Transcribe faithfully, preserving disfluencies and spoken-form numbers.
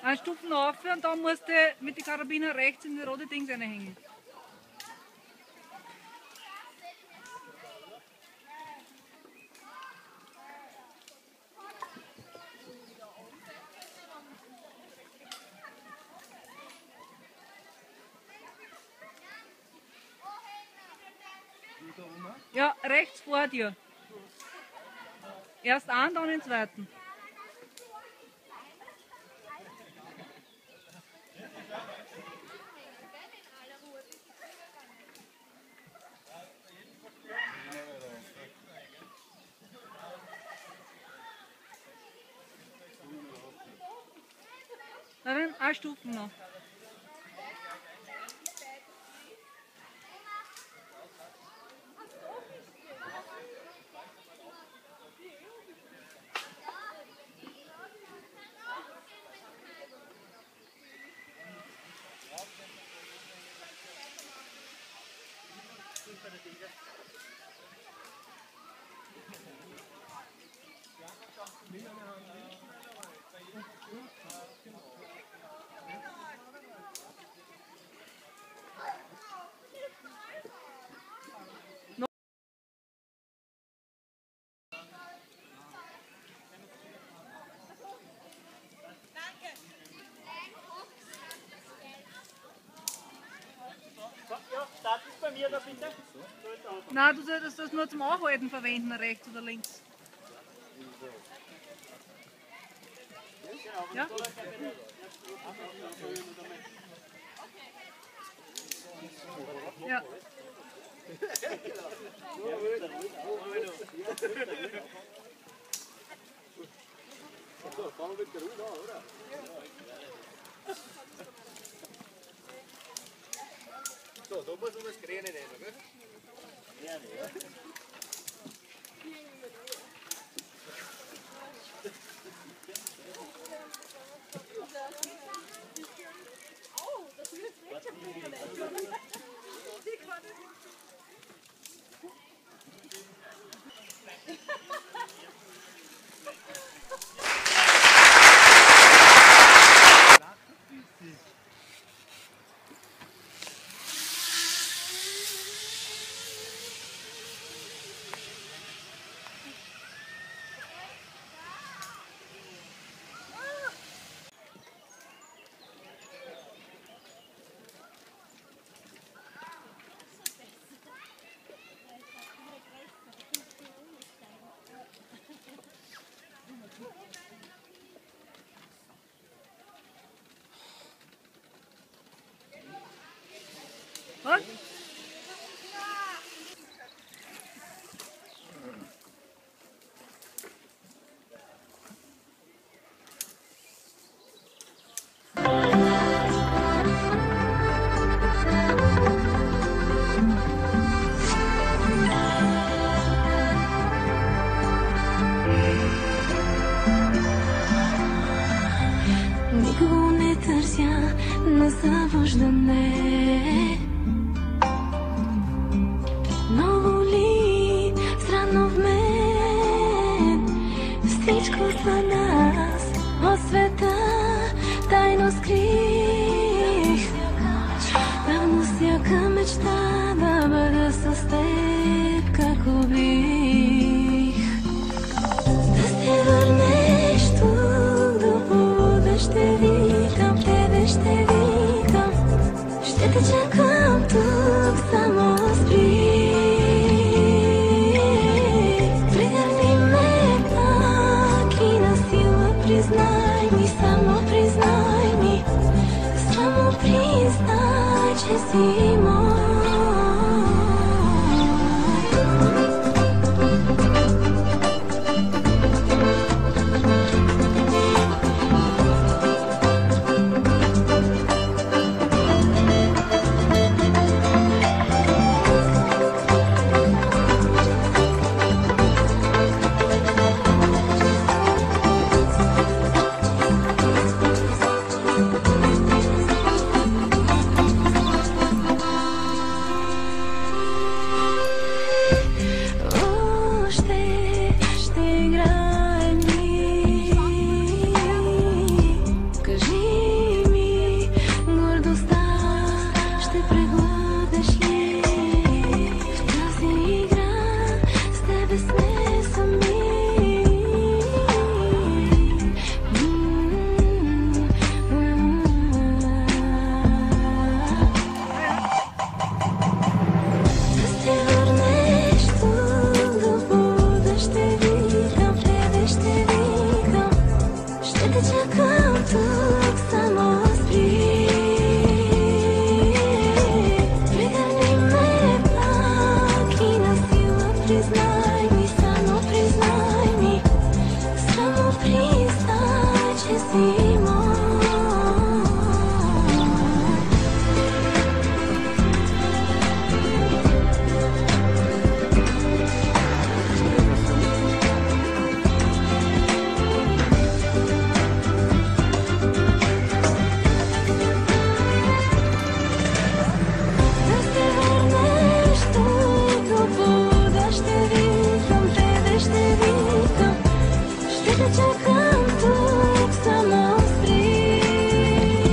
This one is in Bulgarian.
Eine Stufen rauf und dann musst du mit den Karabiner rechts in die rote Dings reinhängen. Ja, rechts vor dir. Erst einen, dann den zweiten. Dann eine Stufe noch. Bei mir da bitte? Nein, du solltest das nur zum Anhalten verwenden, rechts oder links. Ja? Ja. So, fangen wir mit der Ruhe an, oder? So, da muss man das Grüne nehmen, gell? Ja, ja. Oh, das ist jetzt Was? Никога не търся на завождане. Ново ли, странно в мен, всичко за нас от света тайно скрих. Давно всяка мечта да бъда с теб, како бих. Да се върнеш тук до полуден, ще викам тебе, ще викам. Ще те чакам тук, само спри. Прегърни ме пак и на сила признай ми, само признай ми. Само признай, че си мой.